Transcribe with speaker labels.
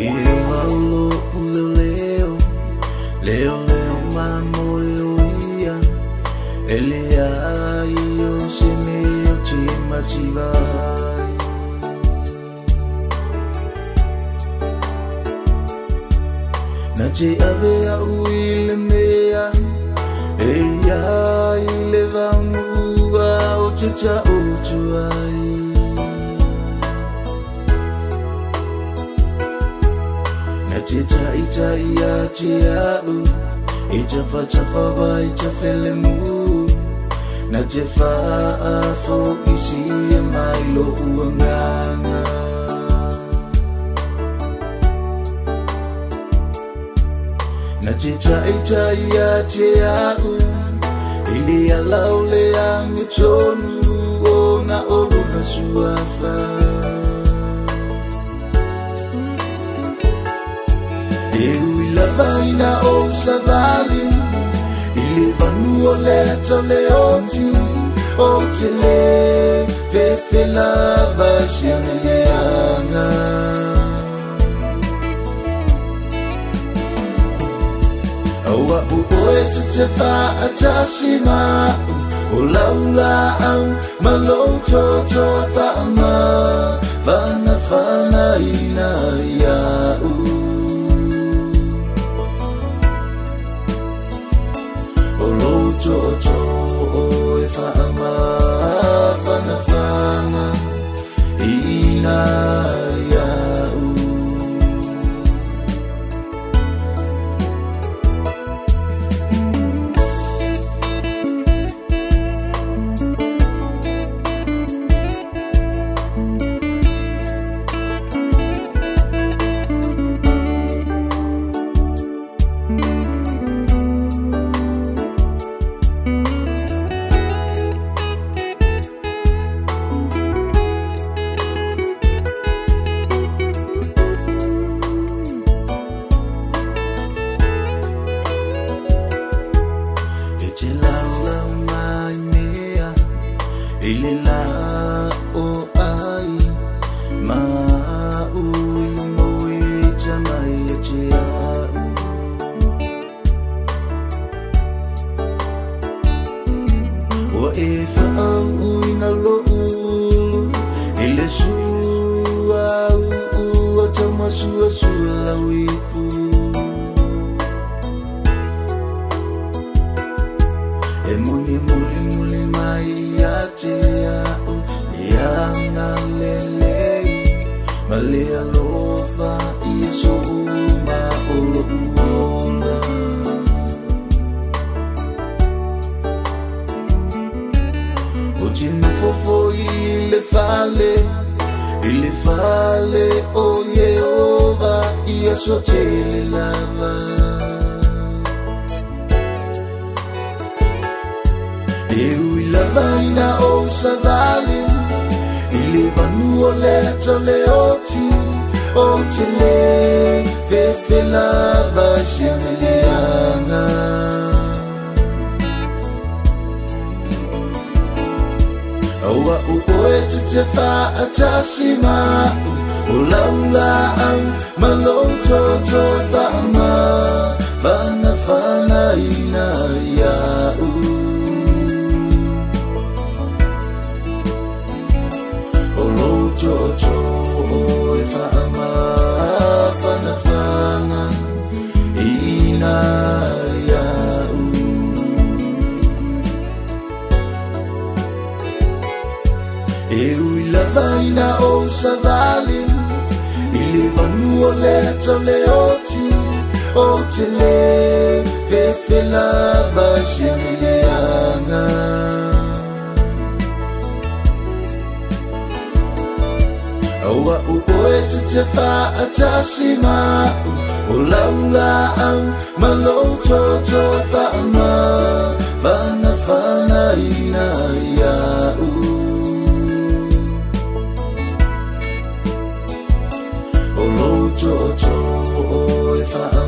Speaker 1: leo mamoia elia io se me ti mativai na te ave au ile mea eia ile vanua o te ta o tuai na te tai a te au i te whachafa wai te whelemu na te wha fo isi e mai lo uanganga na te tai a te au ili a lau le angi tonu o na olu na suafa e ui la vaina o savali ili vanu o le to le oti o te le fefe lava shemele anga aua u oe te wha atasima o laula au maloto to whaama whana ina iau to e whaama whana ina iau ile la o ai ma u mo e tamai e te au o e fa u ina lo ile su au o tama su la wipu e muli mai te au ianga lelei ma le alofa i so uma o lo uola o tino fofo i le fale o Yehova i so te le lava la vaina o savali ili vanu o le to le oti o te le fefe lava shemele anga aua u oe te wha atasima o laula au maloto to whaama whana ina iau to e whaama whana ina iau e ui la vaina o savali ili vanu o le to le oti o te le fefe lava shemele anga aua u oe te wha atasima o laula au maloto to whaama whana ina iau o loto e wha